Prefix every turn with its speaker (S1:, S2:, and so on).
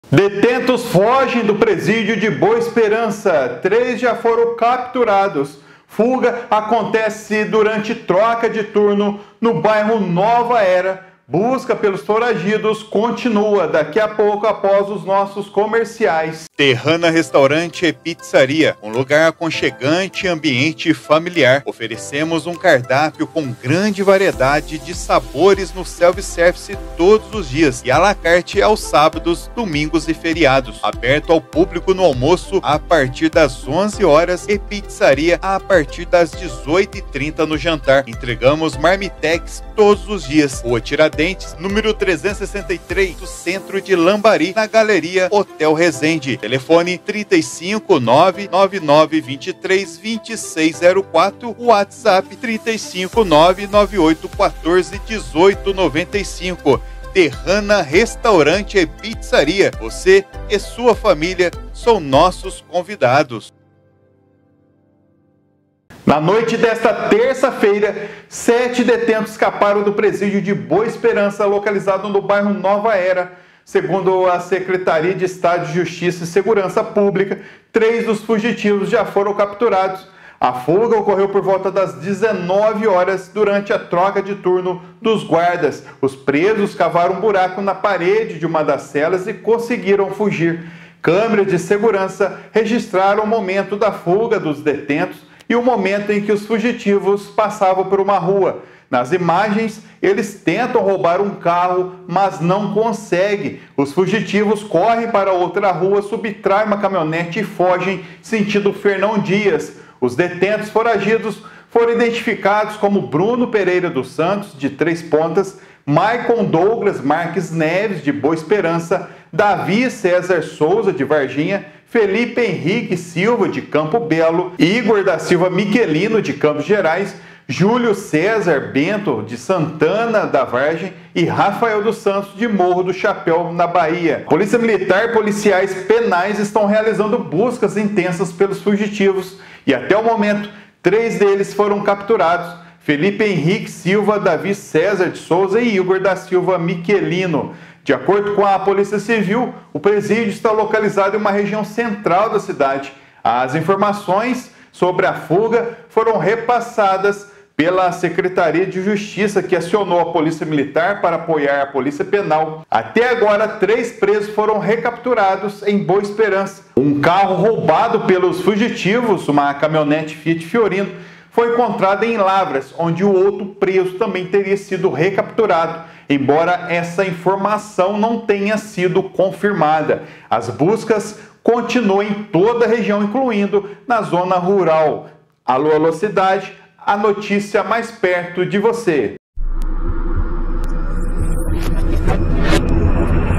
S1: Detentos fogem do presídio de Boa Esperança. 3 já foram capturados. Fuga acontece durante troca de turno no bairro Nova Era. Busca pelos foragidos continua daqui a pouco após os nossos comerciais.
S2: Terrana Restaurante e Pizzaria, um lugar aconchegante e ambiente familiar. Oferecemos um cardápio com grande variedade de sabores no self-service todos os dias e à la carte aos sábados, domingos e feriados. Aberto ao público no almoço a partir das 11 horas e pizzaria a partir das 18h30 no jantar. Entregamos marmitex todos os dias. Rua Tiradentes, número 363, do centro de Lambari, na Galeria Hotel Resende. Telefone 35999232604, WhatsApp 35998141895. Terrana Restaurante e Pizzaria. Você e sua família são nossos convidados.
S1: Na noite desta terça-feira, 7 detentos escaparam do presídio de Boa Esperança, localizado no bairro Nova Era. Segundo a Secretaria de Estado de Justiça e Segurança Pública, 3 dos fugitivos já foram capturados. A fuga ocorreu por volta das 19 horas durante a troca de turno dos guardas. Os presos cavaram um buraco na parede de uma das celas e conseguiram fugir. Câmeras de segurança registraram o momento da fuga dos detentos e o momento em que os fugitivos passavam por uma rua. Nas imagens, eles tentam roubar um carro, mas não conseguem. Os fugitivos correm para outra rua, subtraem uma caminhonete e fogem sentido Fernão Dias. Os detentos foragidos foram identificados como Bruno Pereira dos Santos, de Três Pontas, Maicon Douglas Marques Neves, de Boa Esperança, Davi César Souza, de Varginha, Felipe Henrique Silva, de Campo Belo, Igor da Silva Miquelino, de Campos Gerais, Júlio César Bento, de Santana da Vargem e Rafael dos Santos, de Morro do Chapéu, na Bahia. Polícia Militar e policiais penais estão realizando buscas intensas pelos fugitivos e até o momento 3 deles foram capturados: Felipe Henrique Silva, Davi César de Souza e Igor da Silva Miquelino. De acordo com a Polícia Civil, o presídio está localizado em uma região central da cidade. As informações sobre a fuga foram repassadas pela Secretaria de Justiça, que acionou a Polícia Militar para apoiar a Polícia Penal. Até agora, 3 presos foram recapturados em Boa Esperança. Um carro roubado pelos fugitivos, uma caminhonete Fiat Fiorino, foi encontrado em Lavras, onde o outro preso também teria sido recapturado, embora essa informação não tenha sido confirmada. As buscas continuam em toda a região, incluindo na zona rural. Alô, alô, cidade, a notícia mais perto de você.